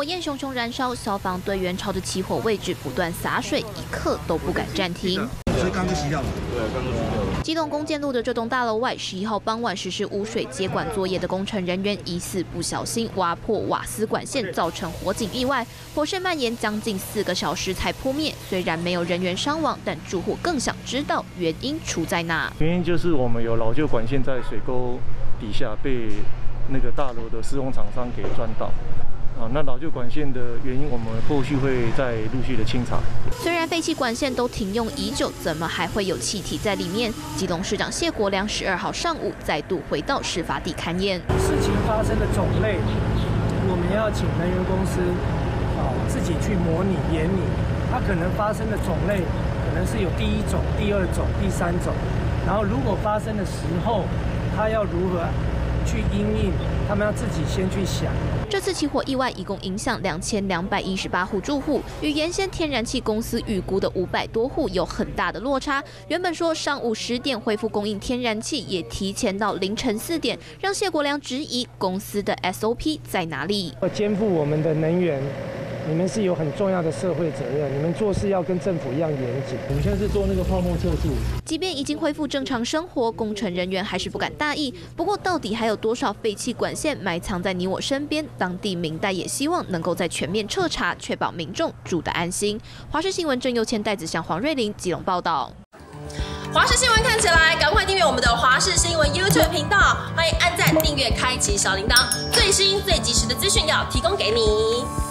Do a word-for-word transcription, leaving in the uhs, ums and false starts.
焰熊熊燃烧，消防队员朝着起火位置不断洒水，一刻都不敢暂停。 所以刚刚就熄掉了。对，刚刚就熄掉了。基隆弓箭路的这栋大楼外，十一号傍晚实施污水接管作业的工程人员疑似不小心挖破瓦斯管线，造成火警意外。火势蔓延将近四个小时才扑灭。虽然没有人员伤亡，但住户更想知道原因出在哪。 原因就是我们有老旧管线在水沟底下被那个大楼的施工厂商给钻到。 啊，那老旧管线的原因，我们后续会再陆续的清查。 虽然废弃管线都停用已久，怎么还会有气体在里面？基隆市长谢国良十二号上午再度回到事发地勘验。 事情发生的种类，我们要请能源公司啊自己去模拟研拟，它可能发生的种类可能是有第一种、第二种、第三种，然后如果发生的时候，它要如何去因应，他们要自己先去想。 这次起火意外一共影响两千两百一十八户住户，与原先天然气公司预估的五百多户有很大的落差。原本说上午十点恢复供应天然气，也提前到凌晨四点，让谢国良质疑公司的 S O P 在哪里。 要肩负我们的能源，你们是有很重要的社会责任，你们做事要跟政府一样严谨。 我们现在是做那个泡沫测速。 即便已经恢复正常生活，工程人员还是不敢大意。不过，到底还有多少废弃管线埋藏在你我身边？当地民代也希望能够在全面彻查，确保民众住得安心。华视新闻郑佑谦、戴子祥、黄瑞玲基隆报道。 华视新闻看起来，赶快订阅我们的华视新闻 YouTube 频道，欢迎按赞、订阅、开启小铃铛，最新最及时的资讯要提供给你。